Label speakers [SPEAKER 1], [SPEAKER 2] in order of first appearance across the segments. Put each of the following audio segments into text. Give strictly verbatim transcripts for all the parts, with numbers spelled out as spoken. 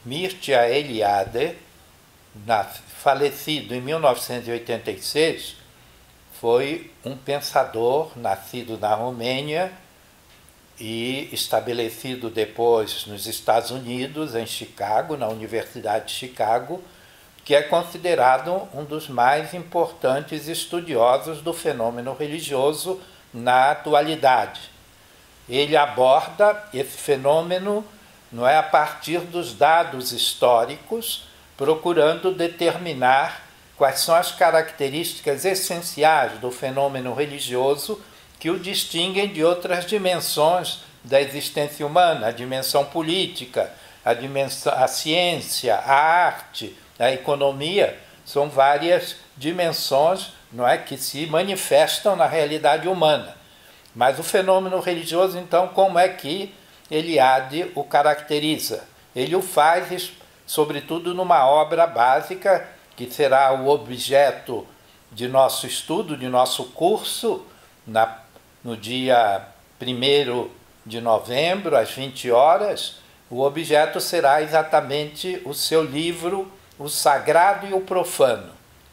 [SPEAKER 1] Mircea Eliade, falecido em mil novecentos e oitenta e seis, foi um pensador nascido na Romênia e estabelecido depois nos Estados Unidos, em Chicago, na Universidade de Chicago, que é considerado um dos mais importantes estudiosos do fenômeno religioso na atualidade. Ele aborda esse fenômeno, não é, a partir dos dados históricos, procurando determinar quais são as características essenciais do fenômeno religioso que o distinguem de outras dimensões da existência humana, a dimensão política, a, dimensão, a ciência, a arte, a economia. São várias dimensões, não é, que se manifestam na realidade humana. Mas o fenômeno religioso, então, como é que Eliade o caracteriza? Ele o faz, sobretudo, numa obra básica, que será o objeto de nosso estudo, de nosso curso, na, no dia primeiro de novembro, às vinte horas. O objeto será exatamente o seu livro, O Sagrado e o Profano.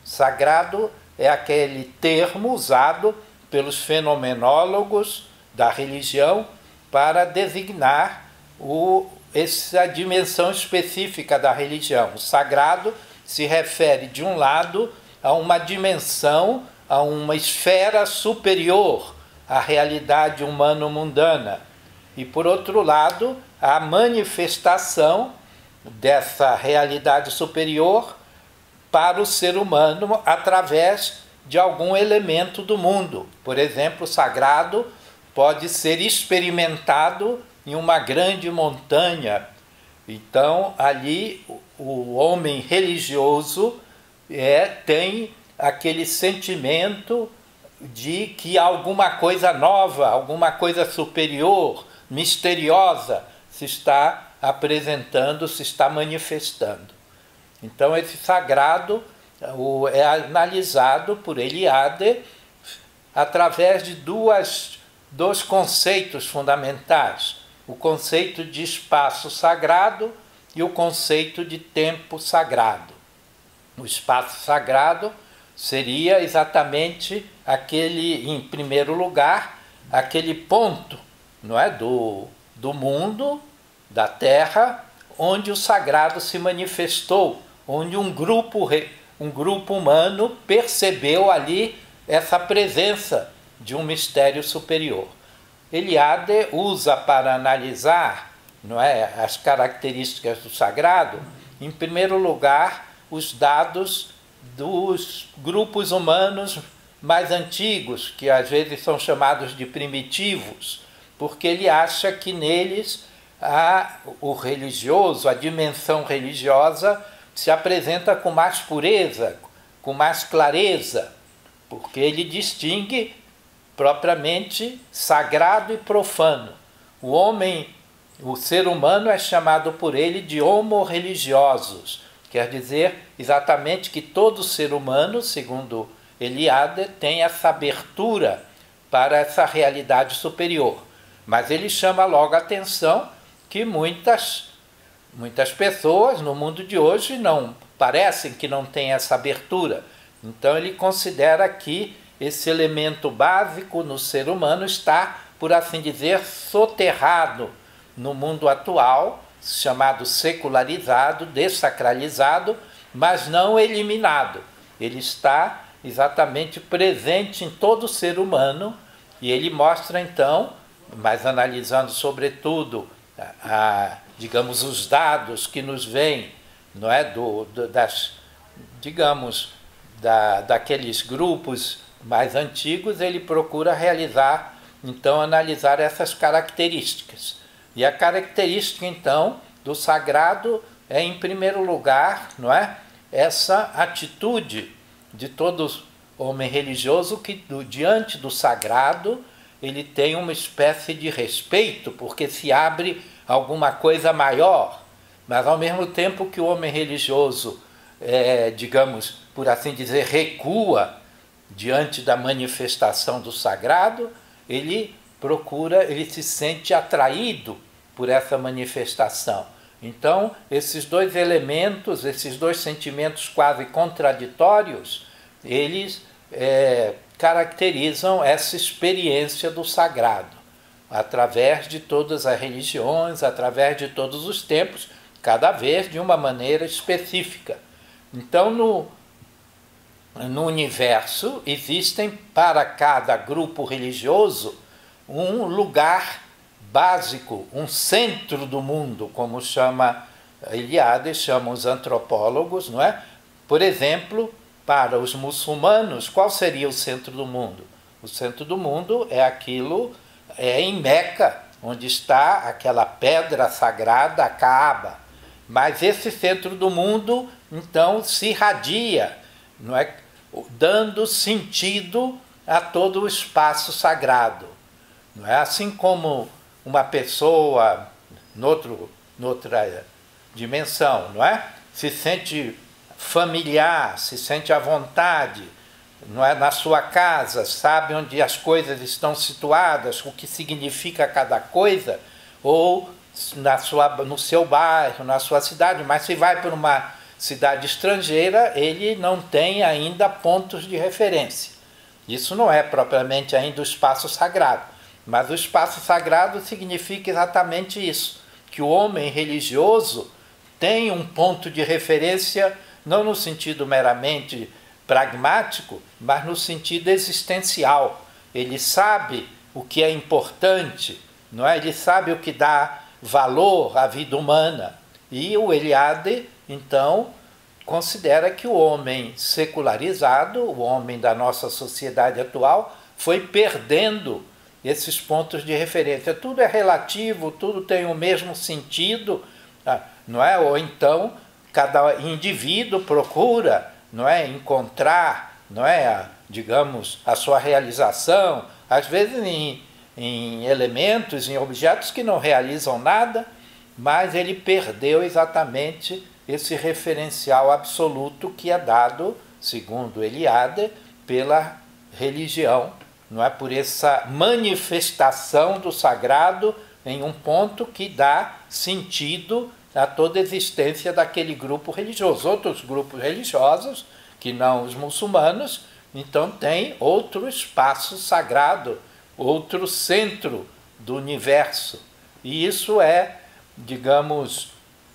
[SPEAKER 1] Sagrado é aquele termo usado pelos fenomenólogos da religião para designar o, essa dimensão específica da religião. O sagrado se refere, de um lado, a uma dimensão, a uma esfera superior à realidade humano-mundana, e, por outro lado, a manifestação dessa realidade superior para o ser humano através de algum elemento do mundo. Por exemplo, o sagrado pode ser experimentado em uma grande montanha. Então, ali, o homem religioso é, tem aquele sentimento de que alguma coisa nova, alguma coisa superior, misteriosa, se está apresentando, se está manifestando. Então, esse sagrado é analisado por Eliade através de duas, dois conceitos fundamentais: o conceito de espaço sagrado e o conceito de tempo sagrado. O espaço sagrado seria exatamente aquele, em primeiro lugar, aquele ponto, não é, do, do mundo, da Terra, onde o sagrado se manifestou, onde um grupo, um grupo humano percebeu ali essa presença de um mistério superior. Eliade usa para analisar, não é, as características do sagrado, em primeiro lugar, os dados dos grupos humanos mais antigos, que às vezes são chamados de primitivos, porque ele acha que neles a, o religioso, a dimensão religiosa, se apresenta com mais pureza, com mais clareza, porque ele distingue propriamente sagrado e profano. O homem, o ser humano é chamado por ele de homo religiosos, quer dizer exatamente que todo ser humano, segundo Eliade, tem essa abertura para essa realidade superior. Mas ele chama logo a atenção que muitas, muitas pessoas no mundo de hoje não parecem que não têm essa abertura. Então ele considera que esse elemento básico no ser humano está, por assim dizer, soterrado no mundo atual, chamado secularizado, desacralizado, mas não eliminado. Ele está exatamente presente em todo ser humano, e ele mostra então, mas analisando sobretudo, a, a, digamos, os dados que nos vêm, não é, do, do, das, digamos, da, daqueles grupos mais antigos, ele procura realizar, então, analisar essas características. E a característica, então, do sagrado é, em primeiro lugar, não é, essa atitude de todo homem religioso que, do, diante do sagrado, ele tem uma espécie de respeito, porque se abre alguma coisa maior. Mas, ao mesmo tempo que o homem religioso, é, digamos, por assim dizer, recua diante da manifestação do sagrado, ele procura, ele se sente atraído por essa manifestação. Então, esses dois elementos, esses dois sentimentos quase contraditórios, eles é, caracterizam essa experiência do sagrado, através de todas as religiões, através de todos os tempos, cada vez de uma maneira específica. Então, no, no universo, existem para cada grupo religioso um lugar básico, um centro do mundo, como chama Eliade, chamam os antropólogos, não é? Por exemplo, para os muçulmanos, qual seria o centro do mundo? O centro do mundo é aquilo, é em Meca, onde está aquela pedra sagrada, a Kaaba. Mas esse centro do mundo, então, se irradia, não é? Dando sentido a todo o espaço sagrado. Não é? Assim como uma pessoa, noutro, noutra dimensão, não é? Se sente familiar, se sente à vontade, não é? Na sua casa, sabe onde as coisas estão situadas, o que significa cada coisa, ou na sua, no seu bairro, na sua cidade, mas se vai para uma cidade estrangeira, ele não tem ainda pontos de referência. Isso não é propriamente ainda o espaço sagrado, mas o espaço sagrado significa exatamente isso, que o homem religioso tem um ponto de referência, não no sentido meramente pragmático, mas no sentido existencial. Ele sabe o que é importante, não é? Ele sabe o que dá valor à vida humana. E o Eliade, então, considera que o homem secularizado, o homem da nossa sociedade atual, foi perdendo esses pontos de referência. Tudo é relativo, tudo tem o mesmo sentido, não é? Ou então, cada indivíduo procura, não é, encontrar, não é, digamos, a sua realização, às vezes em, em elementos, em objetos que não realizam nada, mas ele perdeu exatamente esse referencial absoluto que é dado, segundo Eliade, pela religião, não é, por essa manifestação do sagrado em um ponto que dá sentido a toda a existência daquele grupo religioso. Outros grupos religiosos, que não os muçulmanos, então tem outro espaço sagrado, outro centro do universo. E isso é, digamos,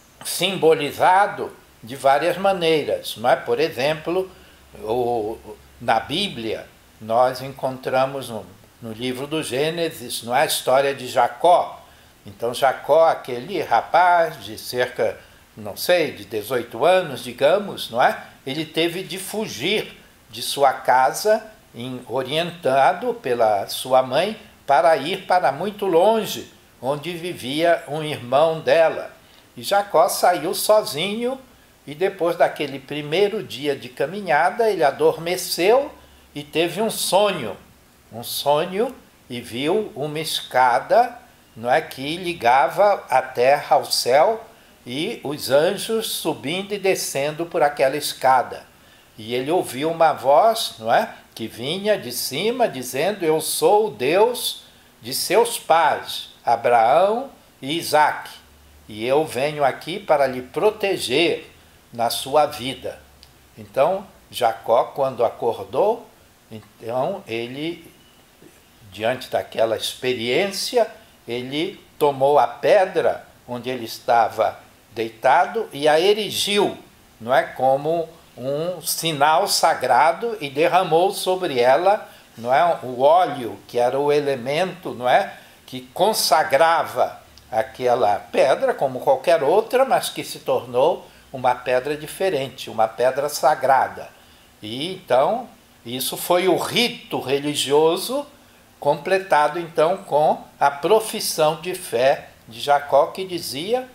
[SPEAKER 1] simbolizado de várias maneiras, não é? Por exemplo, o, na Bíblia, nós encontramos no, no livro do Gênesis, não é, a história de Jacó. Então Jacó, aquele rapaz de cerca, não sei, de dezoito anos, digamos, não é? Ele teve de fugir de sua casa, em, orientado pela sua mãe, para ir para muito longe, onde vivia um irmão dela. E Jacó saiu sozinho, e depois daquele primeiro dia de caminhada, ele adormeceu e teve um sonho, um sonho, e viu uma escada, não é, que ligava a terra ao céu, e os anjos subindo e descendo por aquela escada. E ele ouviu uma voz, não é, que vinha de cima, dizendo: eu sou o Deus de seus pais, Abraão e Isaque, e eu venho aqui para lhe proteger na sua vida. Então, Jacó, quando acordou, então ele, diante daquela experiência, ele tomou a pedra onde ele estava deitado e a erigiu, não é, como um sinal sagrado, e derramou sobre ela, não é, o óleo, que era o elemento, não é, que consagrava aquela pedra como qualquer outra, mas que se tornou uma pedra diferente, uma pedra sagrada. E então isso foi o rito religioso completado então com a profissão de fé de Jacó, que dizia: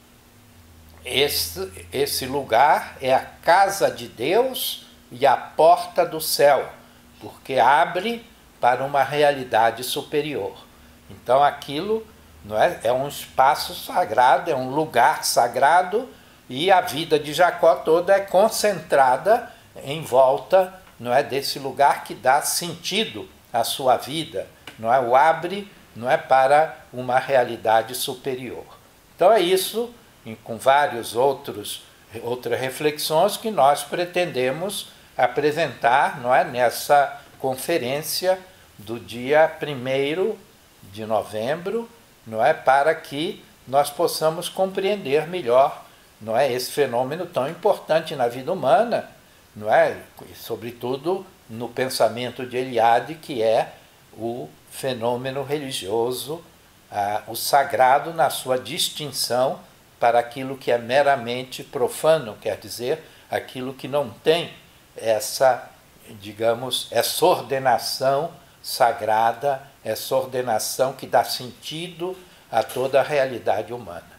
[SPEAKER 1] esse, esse lugar é a casa de Deus e a porta do céu, porque abre para uma realidade superior. Então aquilo, não é, é um espaço sagrado, é um lugar sagrado, e a vida de Jacó toda é concentrada em volta, não é, desse lugar que dá sentido à sua vida, não é, o abre, não é, para uma realidade superior. Então é isso e com vários outros outras reflexões que nós pretendemos apresentar, não é, nessa conferência do dia primeiro de novembro, não é, para que nós possamos compreender melhor, não é, esse fenômeno tão importante na vida humana, não é, e sobretudo no pensamento de Eliade, que é o fenômeno religioso, ah, o sagrado na sua distinção para aquilo que é meramente profano, quer dizer, aquilo que não tem essa, digamos, essa ordenação sagrada, essa ordenação que dá sentido a toda a realidade humana.